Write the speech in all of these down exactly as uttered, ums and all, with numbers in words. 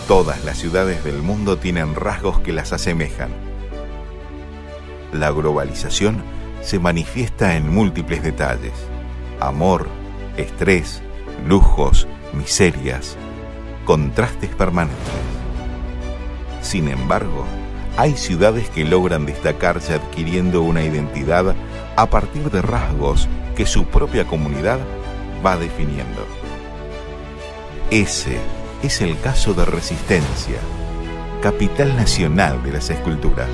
Todas las ciudades del mundo tienen rasgos que las asemejan. La globalización se manifiesta en múltiples detalles: amor, estrés, lujos, miserias, contrastes permanentes. Sin embargo, hay ciudades que logran destacarse adquiriendo una identidad a partir de rasgos que su propia comunidad va definiendo. Ese es el caso de Resistencia, capital nacional de las esculturas.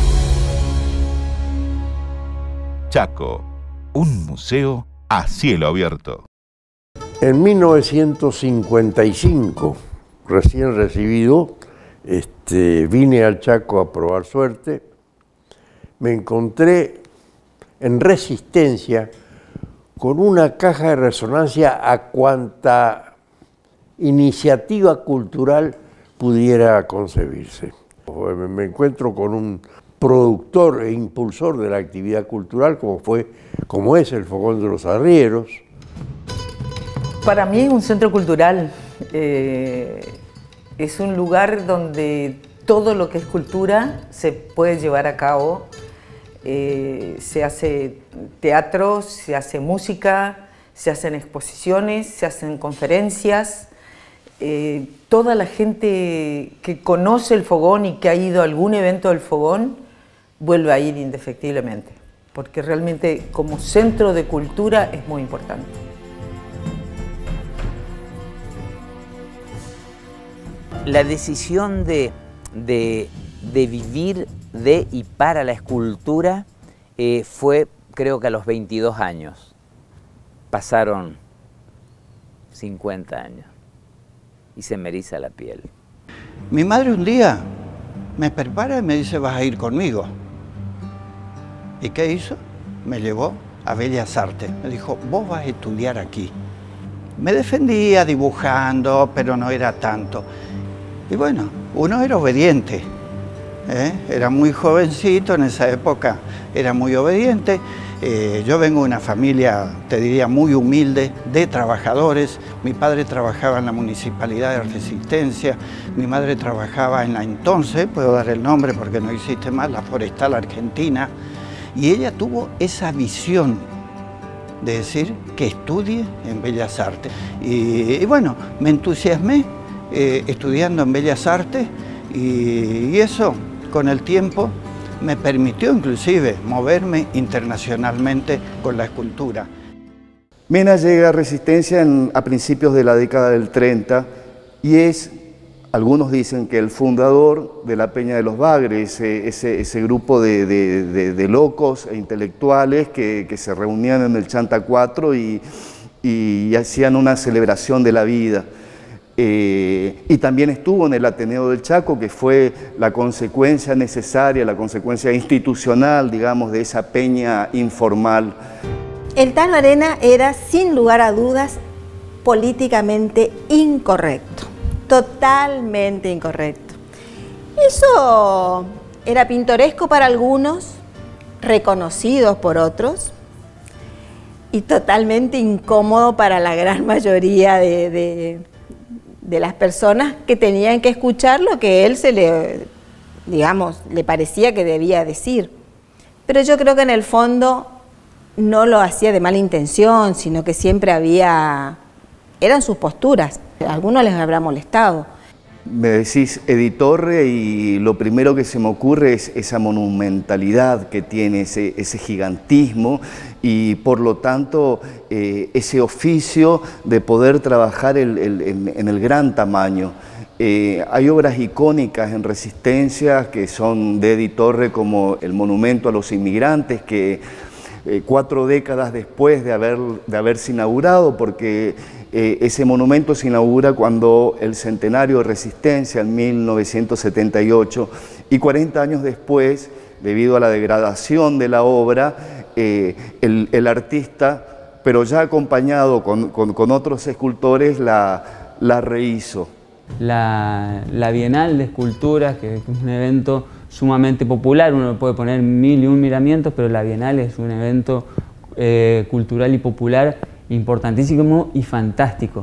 Chaco, un museo a cielo abierto. En mil novecientos cincuenta y cinco, recién recibido, este, vine al Chaco a probar suerte. Me encontré en Resistencia con una caja de resonancia a cuanta iniciativa cultural pudiera concebirse. Me encuentro con un productor e impulsor de la actividad cultural como fue, como es el Fogón de los Arrieros. Para mí es un centro cultural, eh, es un lugar donde todo lo que es cultura se puede llevar a cabo. Eh, se hace teatro, se hace música, se hacen exposiciones, se hacen conferencias. Eh, toda la gente que conoce el Fogón y que ha ido a algún evento del Fogón vuelve a ir indefectiblemente, porque realmente como centro de cultura es muy importante. La decisión de, de, de vivir de y para la escultura eh, fue, creo que a los veintidós años. Pasaron cincuenta años y se me eriza la piel. Mi madre un día me prepara y me dice: vas a ir conmigo. ¿Y qué hizo? Me llevó a Bellas Artes. Me dijo: vos vas a estudiar aquí. Me defendía dibujando, pero no era tanto. Y bueno, uno era obediente, ¿eh? Era muy jovencito en esa época, era muy obediente. Eh, yo vengo de una familia, te diría, muy humilde, de trabajadores. Mi padre trabajaba en la Municipalidad de Resistencia, mi madre trabajaba en la entonces, puedo dar el nombre porque no existe más, la Forestal Argentina. Y ella tuvo esa visión de decir que estudie en Bellas Artes. Y, y bueno, me entusiasmé eh, estudiando en Bellas Artes y, y eso con el tiempo me permitió inclusive moverme internacionalmente con la escultura. Mena llega a Resistencia en, a principios de la década del treinta y es, algunos dicen que el fundador de la Peña de los Bagres, ese, ese, ese grupo de, de, de, de locos e intelectuales que, que se reunían en el Chanta cuatro y, y, y hacían una celebración de la vida. Eh, y también estuvo en el Ateneo del Chaco, que fue la consecuencia necesaria, la consecuencia institucional, digamos, de esa peña informal. El Tano Arena era, sin lugar a dudas, políticamente incorrecto, totalmente incorrecto. Eso era pintoresco para algunos, reconocidos por otros, y totalmente incómodo para la gran mayoría de... de de las personas que tenían que escuchar lo que él se le, digamos, le parecía que debía decir. Pero yo creo que en el fondo no lo hacía de mala intención, sino que siempre había, eran sus posturas, a algunos les habrá molestado. Me decís Editorre y lo primero que se me ocurre es esa monumentalidad que tiene, ese, ese gigantismo y por lo tanto eh, ese oficio de poder trabajar el, el, en, en el gran tamaño. Eh, hay obras icónicas en Resistencia que son de Editorre, como el monumento a los inmigrantes, que eh, cuatro décadas después de, haber, de haberse inaugurado, porque Eh, ese monumento se inaugura cuando el centenario de Resistencia, en mil novecientos setenta y ocho, y cuarenta años después, debido a la degradación de la obra, eh, el, el artista, pero ya acompañado con, con, con otros escultores, la, la rehizo. La, la Bienal de Esculturas, que es un evento sumamente popular, uno le puede poner mil y un miramientos, pero la Bienal es un evento eh, cultural y popular importantísimo y fantástico.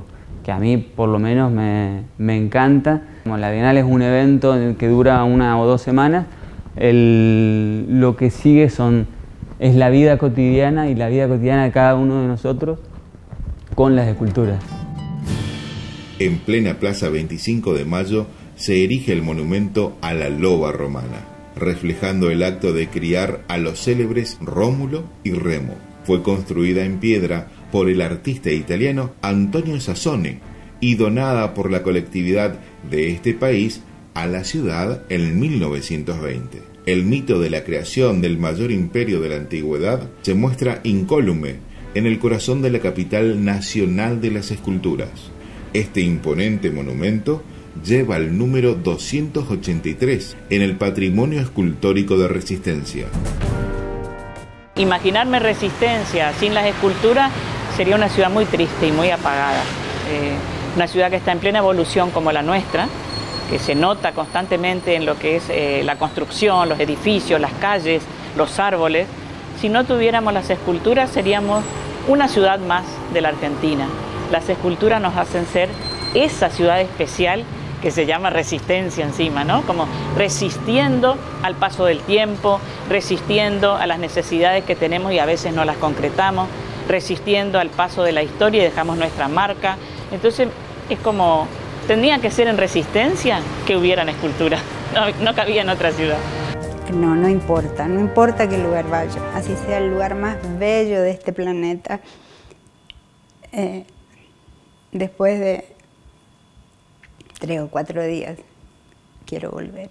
que a mí por lo menos me, me encanta. Como la Bienal es un evento que dura una o dos semanas, el, lo que sigue son, es la vida cotidiana y la vida cotidiana de cada uno de nosotros con las esculturas. En plena Plaza veinticinco de Mayo se erige el monumento a la loba romana, reflejando el acto de criar a los célebres Rómulo y Remo. Fue construida en piedra por el artista italiano Antonio Sassone y donada por la colectividad de este país a la ciudad en mil novecientos veinte. El mito de la creación del mayor imperio de la antigüedad se muestra incólume en el corazón de la capital nacional de las esculturas. Este imponente monumento lleva el número doscientos ochenta y tres en el Patrimonio Escultórico de Resistencia. Imaginarme Resistencia sin las esculturas sería una ciudad muy triste y muy apagada. Eh, una ciudad que está en plena evolución como la nuestra, que se nota constantemente en lo que es eh, la construcción, los edificios, las calles, los árboles. Si no tuviéramos las esculturas seríamos una ciudad más de la Argentina. Las esculturas nos hacen ser esa ciudad especial que se llama Resistencia encima, ¿no? Como resistiendo al paso del tiempo, resistiendo a las necesidades que tenemos y a veces no las concretamos, resistiendo al paso de la historia y dejamos nuestra marca. Entonces es como, tendría que ser en Resistencia que hubieran esculturas, no, no cabía en otra ciudad. No, no importa, no importa qué lugar vaya, así sea el lugar más bello de este planeta. Eh, después de tres o cuatro días quiero volver.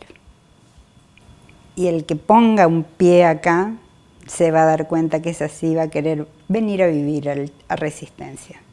Y el que ponga un pie acá se va a dar cuenta que es así, va a querer venir a vivir al, a Resistencia.